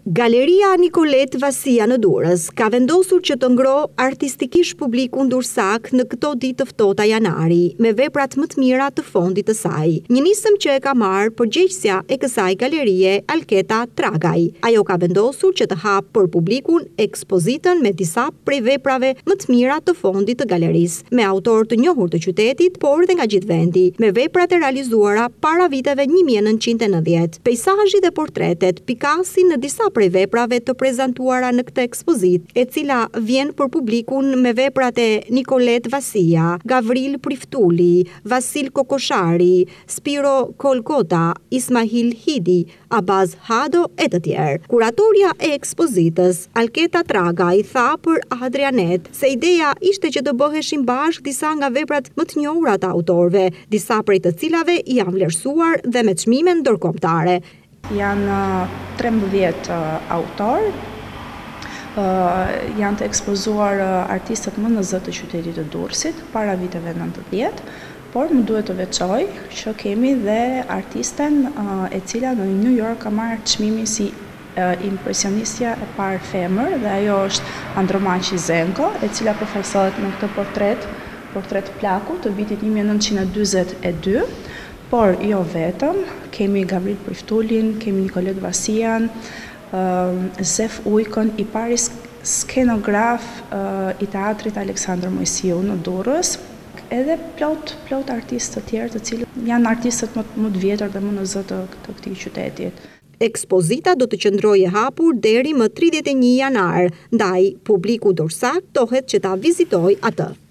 Galeria Nikolet Vasia në Durrës ka vendosur që të ngrohë artistikisht publikun durrsakë në këto ditë të ftohta janari, me veprat më të mira të fondit të saj. Një nisëm që e ka marrë përgjegjësia e kësaj galerie, Alketa Tragaj. Ajo ka vendosur që të hapë për publikun ekspozitën me disa prej veprave më të mira të fondit të galerisë, me autor të njohur të qytetit, por dhe nga gjithë vendi, me veprat e realizuara para viteve 1990. Peizazhi dhe portretet pikasin në disa prej veprave të prezantuara në këtë ekspozitë, e cila vjen për publikun me veprat e Nikolet Vasia, Gavril Priftuli, Vasil Kokoshari, Spiro Kolkota, Ismail Hidi, Abaz Hado e të tjerë. Kuratoria e ekspozitës, Alketa Tragaj, tha për Adrianet se ideja ishte që të bëheshin bashkë disa nga veprat më të njohura të autorëve, disa prej të cilave janë vlerësuar dhe me çmime ndërkombëtare. Janë 13 autor, janë të ekspozuar artistët më në zë të qytetit të Durrësit para viteve 90, por më duhet të veçoj që kemi dhe artisten e cila në New York ka marrë çmimin si impresionistja e parë femër, dhe ajo është Andromaqi Zenko, e cila përfaqësohet në këtë portret plaku të vitit 1942. Por jo vetëm, kemi Gavril Priftulin, kemi Nikolet Vasian, Zef Ujkën, i pari skenograf i teatrit Aleksandër Mojsiu në Durrës, edhe plot artistë të tjerë të cilët janë artistët më të vjetër dhe më në zë të këtij qyteti. Ekspozita do të qëndrojë hapur deri më 31 janar, ndaj publiku durrsak tohet që ta vizitojë atë.